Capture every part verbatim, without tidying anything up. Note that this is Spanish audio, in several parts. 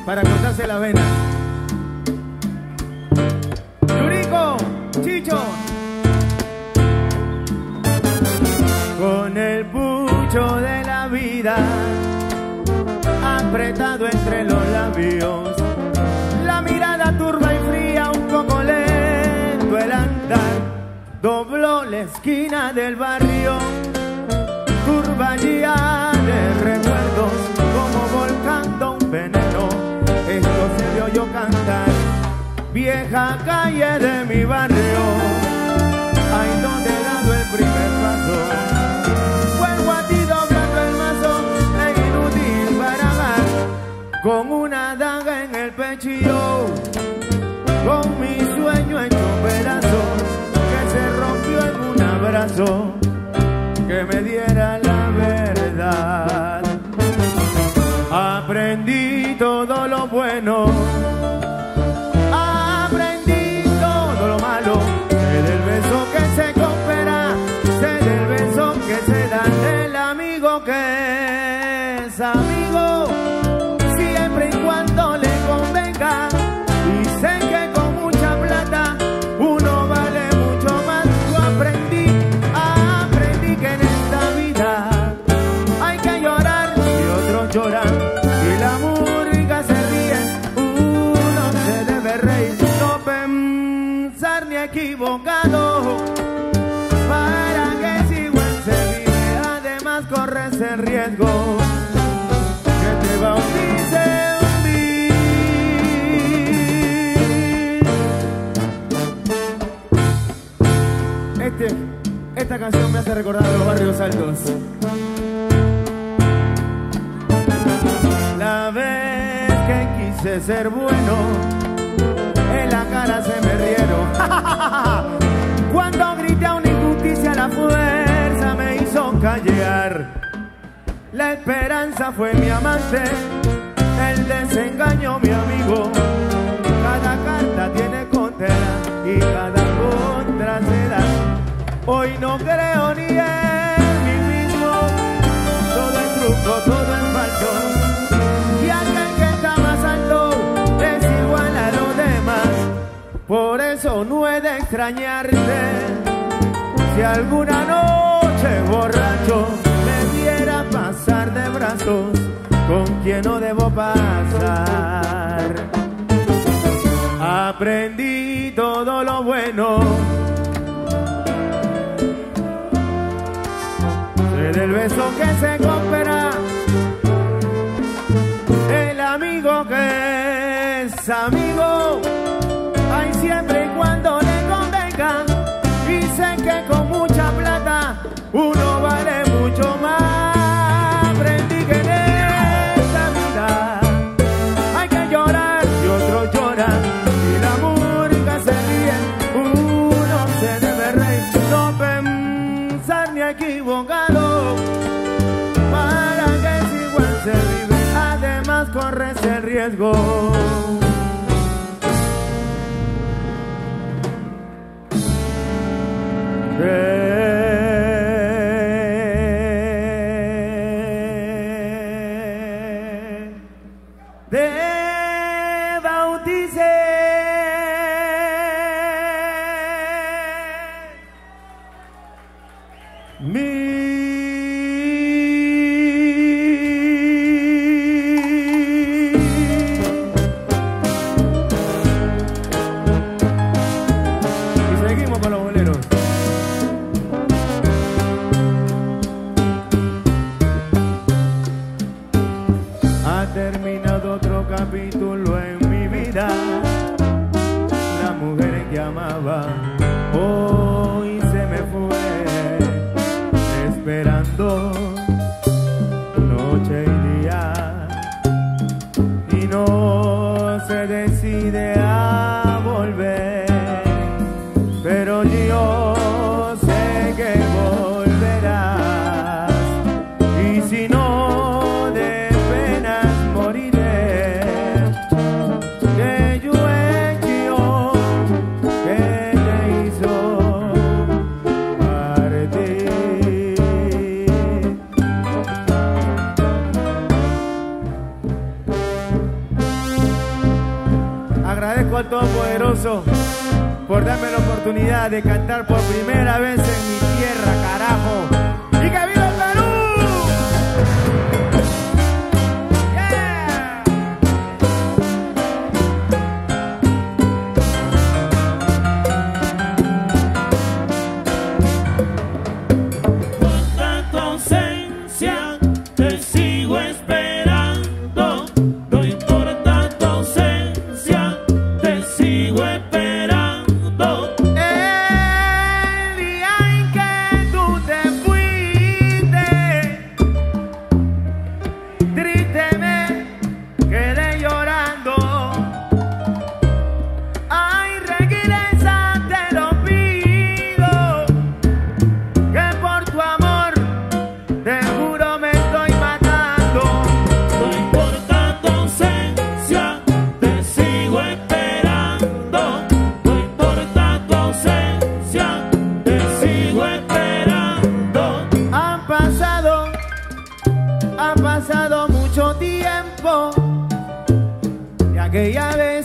para cortarse la vena. Yuriko, Chicho. Con el pucho de la vida apretado entre los labios, la mirada turba y fría, un poco lento el andar, dobló la esquina del barrio, turba ya de recuerdos, como volcando un veneno. Esto se le oyó cantar, vieja calle de mi barrio, ahí donde he dado el primer paso, vuelvo a ti doblando el mazo, es inútil para amar, con una daga en el pecho y yo, con mi sueño hecho pedazos, que se rompió en un abrazo, que me diera la verdad. Aprendí todo lo bueno, aprendí todo lo malo, sé del beso que se coopera, sé del beso que se da, del amigo que es amigo, siempre y cuando le convenga, y sé que con mucha plata uno vale mucho más. Yo aprendí, aprendí que en esta vida hay que llorar y otros lloran, y la música se ríe, uno se debe reír, no pensar ni equivocado, para que si igual se vive, además corres el riesgo que te bautice un día. Este, esta canción me hace recordar a los barrios altos. La vez que quise ser bueno, en la cara se me rieron. Cuando grité a una injusticia, la fuerza me hizo callar. La esperanza fue mi amante, el desengaño mi amigo. Cada carta tiene condena y cada contra se da. Hoy no creo ni en mí mismo, todo es truco, todo es falso. Y aquel que está más alto es igual a los demás. Por eso no he de extrañarte si alguna noche borracho me viera pasar de brazos con quien no debo pasar. Aprendí todo lo bueno, sé del beso que se coopera, el amigo que es amigo, hay siempre y cuando le convenga, y sé que con mucha plata uno vale mucho más. Aprendí que en esta vida hay que llorar y otros lloran, y la música se ríe, uno se debe reír, no pensar ni equivocado, para que si igual se vive, además corres el riesgo de te bauticé. Mi terminado otro capítulo en mi vida. La mujer que amaba hoy se me fue, agradezco al Todopoderoso por darme la oportunidad de cantar por primera vez en mi tierra, carajo. ¡Y que viva el Perú! Aquella vez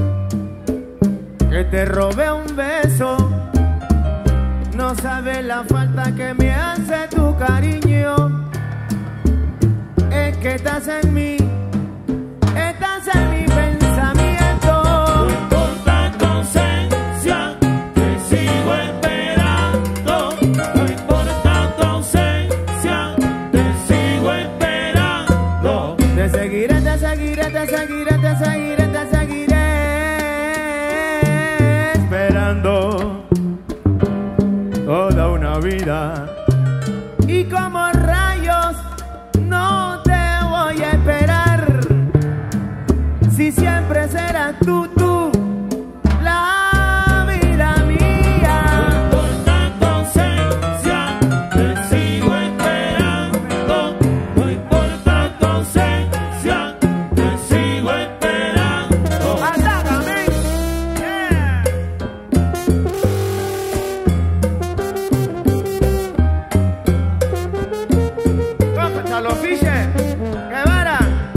que te robé un beso, no sabes la falta que me hace tu cariño. Es que estás en mí, estás en mi pensamiento. No importa tu ausencia, te sigo esperando. No importa tu ausencia, te sigo esperando. Te seguiré, te seguiré, te seguiré, te seguiré, te seguiré esperando toda una vida. Y como rayos no te voy a esperar, si siempre serás tú, tú, la vida mía. No importa tu ausencia, te sigo esperando. No importa tu ausencia, te sigo esperando. ¡Atácame! Yeah. ¡Cómprense los fiches! ¡Qué vara!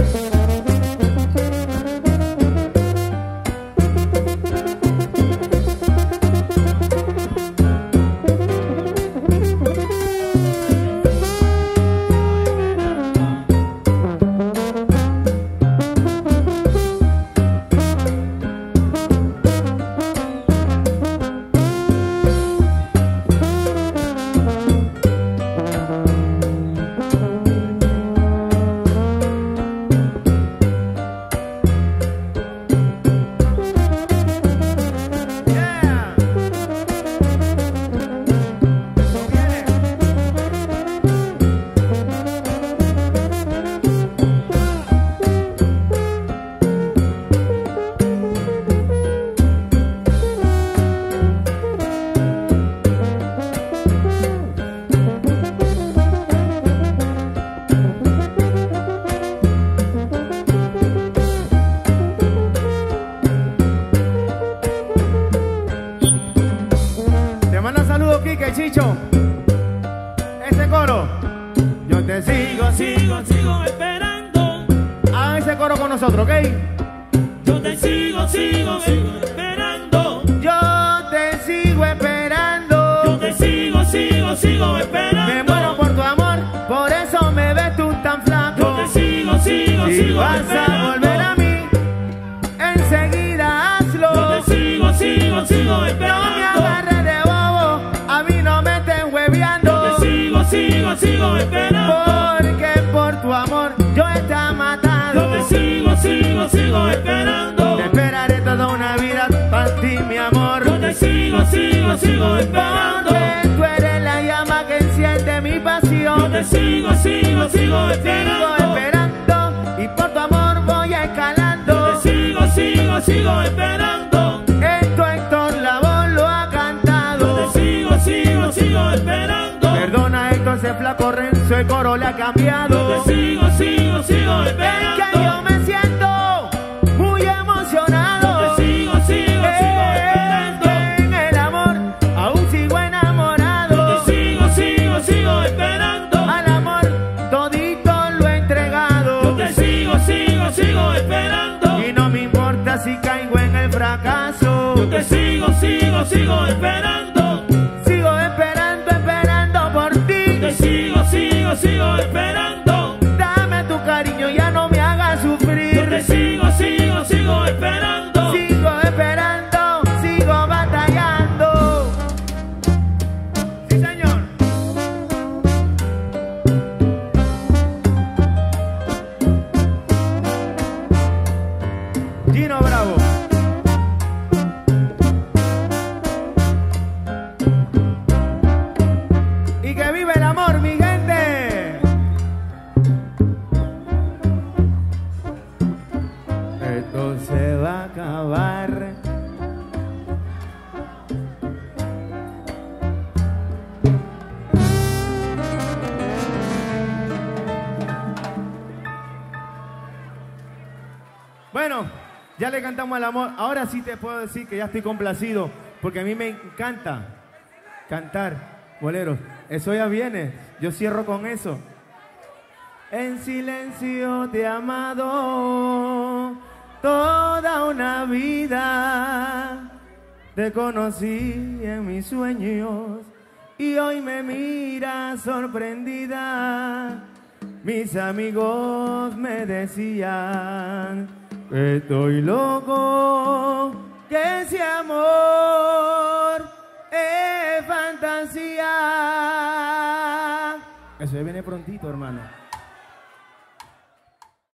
Chicho, ese coro, yo te sigo, Sigo, sigo esperando. hagan ese coro con nosotros, ¿ok? Yo te sigo, sigo, sigo esperando. Yo te sigo esperando, Yo te sigo, sigo, sigo esperando. me muero por tu amor, por eso me ves tú tan flaco. Yo te sigo, sigo, Y sigo vas esperando. a volver a mí, enseguida hazlo. Yo te sigo, sigo, sigo No me esperando. agarres de bobo, a mí no me estés hueveando. Yo te sigo, sigo, sigo esperando. Porque por tu amor yo está matado. Yo te sigo, sigo, sigo esperando. Te esperaré toda una vida para ti, mi amor. Yo te sigo, sigo, sigo esperando. Porque tú eres la llama que enciende mi Yo pasión. te sigo, sigo, sigo Sigo esperando. esperando y por tu amor voy escalando. Yo te sigo, sigo, sigo esperando. Esto Héctor Lavoe lo ha Yo cantado. te sigo, sigo, sigo esperando. Perdona Héctor, ese flaco Renzo, el coro le ha Yo cambiado. te sigo, sigo, sigo Es esperando. que yo me siento muy emocionado. Yo te sigo, sigo, sigo esperando. En el amor aún sigo enamorado. Yo te sigo, sigo, sigo esperando. Al amor todito lo he entregado. Yo te sigo, sigo, sigo esperando. Y no me importa si caigo en el fracaso. acaso. Yo te sigo, sigo, sigo esperando. Sigo esperando, esperando por ti. Te sigo, sigo, sigo esperando. Dame tu cariño, ya no me hagas sufrir. Yo te sigo, sigo, sigo esperando. Sigo esperando, sigo batallando. Sí, señor. Gino Bravo. Y que vive el amor, mi gente. Esto se va a acabar. Bueno, ya le cantamos al amor. Ahora sí te puedo decir que ya estoy complacido, porque a mí me encanta cantar boleros. Eso ya viene. Yo cierro con eso. En silencio te he amado toda una vida. Te conocí en mis sueños y hoy me miras sorprendida. Mis amigos me decían que estoy loco, que ese amor es fantasía. Eso ya viene prontito, hermano.